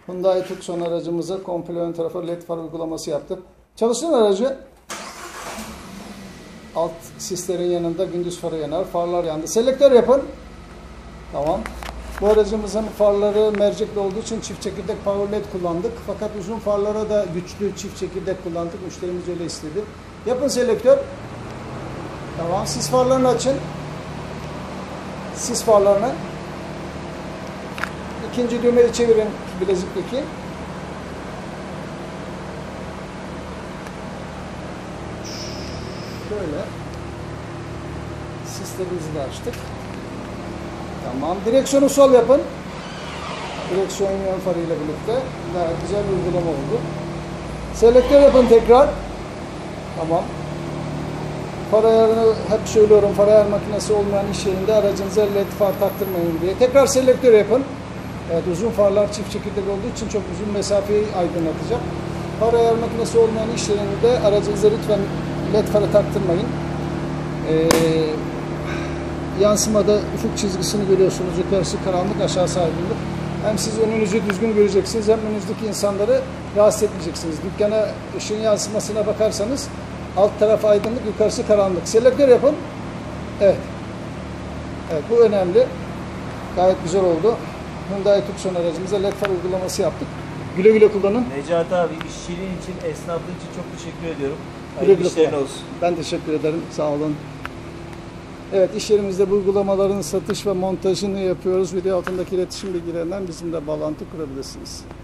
Hyundai Tucson aracımıza komple ön tarafa led far uygulaması yaptık. Çalıştırın aracı. Alt sislerin yanında gündüz farı yanar. Farlar yandı. Selektör yapın. Tamam. Bu aracımızın farları mercekli olduğu için çift çekirdek power led kullandık. Fakat uzun farlara da güçlü çift çekirdek kullandık. Müşterimiz öyle istedi. Yapın selektör. Tamam. Sis farlarını açın. Sis farlarını. İkinci düğmeyi çevirin bilezikteki. Şöyle. Sislerimizi de açtık. Tamam. Direksiyonu sol yapın. Direksiyon yön farıyla birlikte. Gayet güzel bir uygulama oldu. Selektör yapın tekrar. Tamam. Far ayarını hep söylüyorum. Far ayar makinesi olmayan iş yerinde aracınıza led far taktırmayın diye. Tekrar selektör yapın. Evet, uzun farlar çift çekirdek olduğu için çok uzun mesafeyi aydınlatacak. Far ayar makinesi olmayan iş yerinde aracınıza lütfen led farı taktırmayın. Yansımada ufuk çizgisini görüyorsunuz. Yukarısı karanlık, aşağısı aydınlık. Hem siz önünüzü düzgün göreceksiniz hem önünüzdeki insanları rahatsız etmeyeceksiniz. Dükkana ışığın yansımasına bakarsanız alt taraf aydınlık, yukarısı karanlık. Selektör yapın. Evet. Evet, bu önemli. Gayet güzel oldu. Hyundai Tucson aracımıza led far uygulaması yaptık. Güle güle kullanın. Necati abi, işçiliğin için, esnaflığın için çok teşekkür ediyorum. Güle güle İşlerin kullanın. olsun. Ben teşekkür ederim. Sağ olun. Evet, iş yerimizde bu uygulamaların satış ve montajını yapıyoruz. Video altındaki iletişim bilgilerinden bizimle bağlantı kurabilirsiniz.